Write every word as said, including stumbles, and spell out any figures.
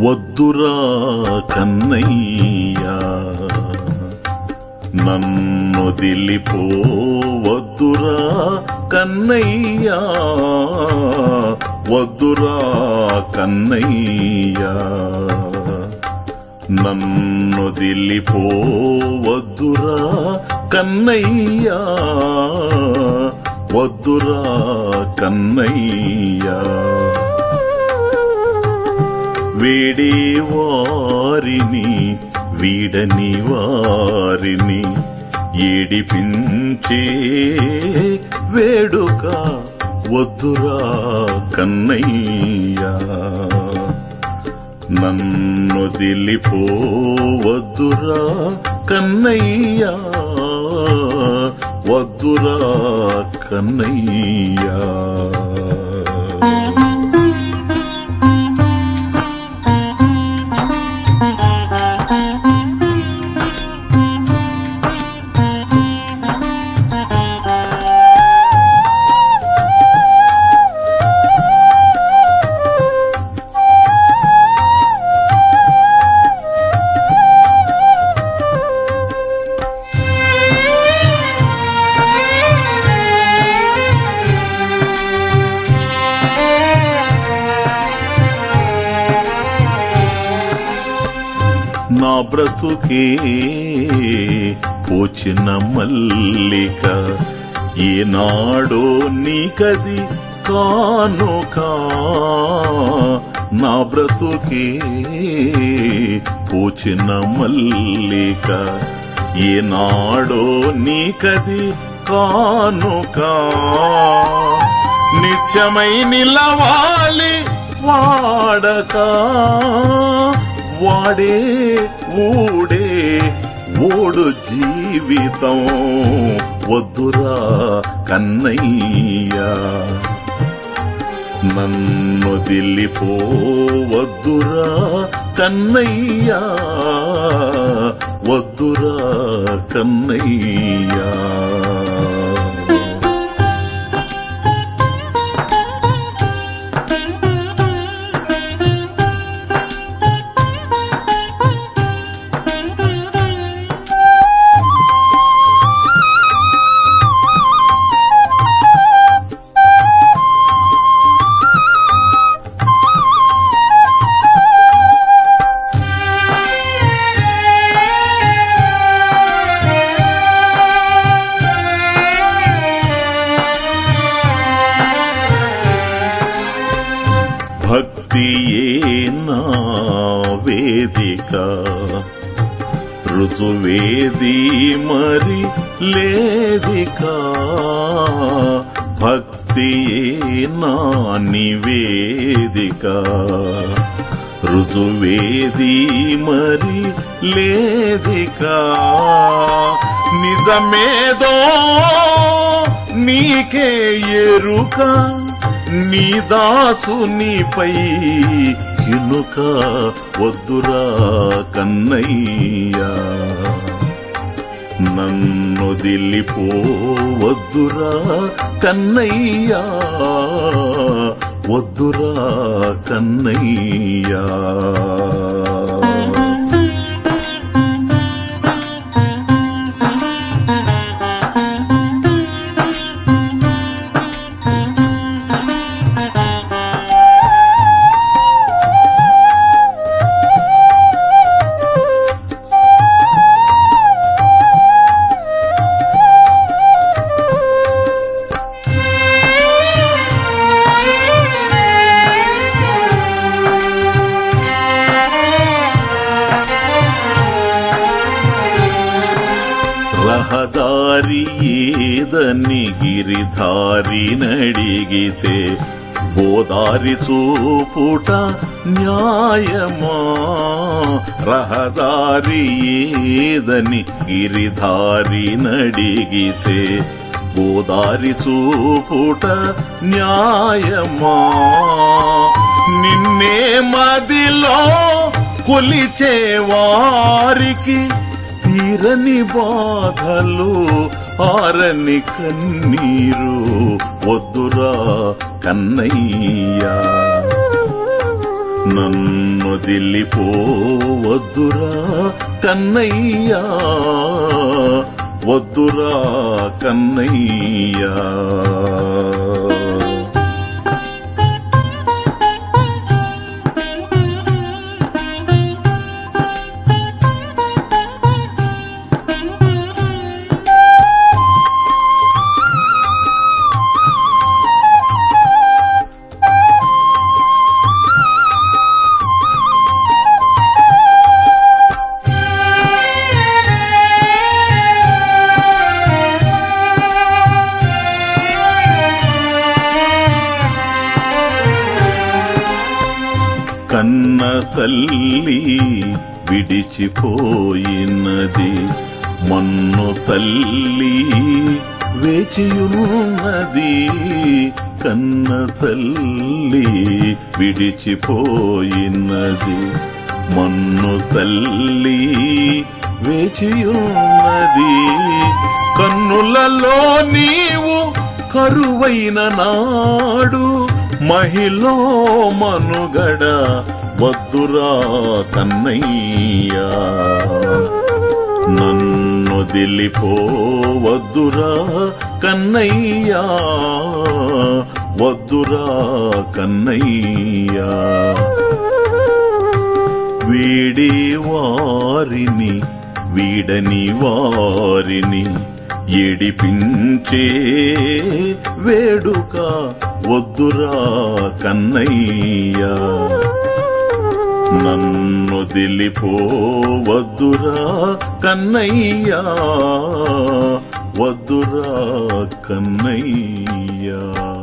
వద్దురా కన్నయ్యా నన్నొదిలిపోవద్దురా కన్నయ్యా వద్దురా కన్నయ్యా నన్నొదిలిపోవద్దురా కన్నయ్యా వద్దురా కన్నయ్యా వేడే వారిని వీడని వారిని ఏడిపించే వేడుక వద్దురా కన్నయ్యా నన్నొదిలిపోవద్దురా కన్నయ్యా వద్దురా కన్నయ్యా నా బ్రతుకే పోచిన మల్లిక ఏనాడో నీకది కానుక నా బ్రతుకే పోచిన మల్లిక ఏనాడో నీకది కానుక నిత్యమై నిలవాలి వాడక వాడే ఊడే ఓడు జీవితం వద్దురా కన్నయ్యా నన్నొదిలిపోవద్దురా కన్నయ్యా వద్దురా కన్నయ్యా భక్తియే నా వేదిక ఋతువేది మరి లేదిక భక్తియే నా నివేదిక ఋతువేది మరి లేదిక నిజమేదో నీకే ఎరుక నీ దాసునిపై కినుక వద్దురా కన్నయ్యా నన్నొదిలిపోవద్దురా కన్నయ్యా వద్దురా కన్నయ్యా రహదారి ఏదని గిరిధారి నడిగితే గోదారి చూపుట న్యాయమా రహదారి ఏదని గిరిధారి నడిగితే గోదారి చూపుట న్యాయమా నిన్నే మదిలో కొలిచే వారికి తీరని బాధలు ఆరని కన్నీరు వద్దురా కన్నయ్యా నన్నొదిలిపోవద్దురా కన్నయ్యా, వద్దురా కన్నయ్యా. కన్న తల్లి విడిచిపోయినది, మన్ను తల్లి వేచియున్నది. కన్న తల్లి విడిచిపోయినది, మన్ను తల్లి వేచియున్నది. కన్నులలో నీవు కరువైన నాడు మహిళ మనుగడ వద్దురా కన్నయ్యా. నన్నొదిలిపోవద్దురా కన్నయ్యా, వద్దురా కన్నయ్యా. వీడి వారిని వీడని వారిని ఏడిపించే వేడుక వద్దురా కన్నయ్యా. నన్నొదిలిపోవద్దురా కన్నయ్యా, వద్దురా కన్నయ్యా.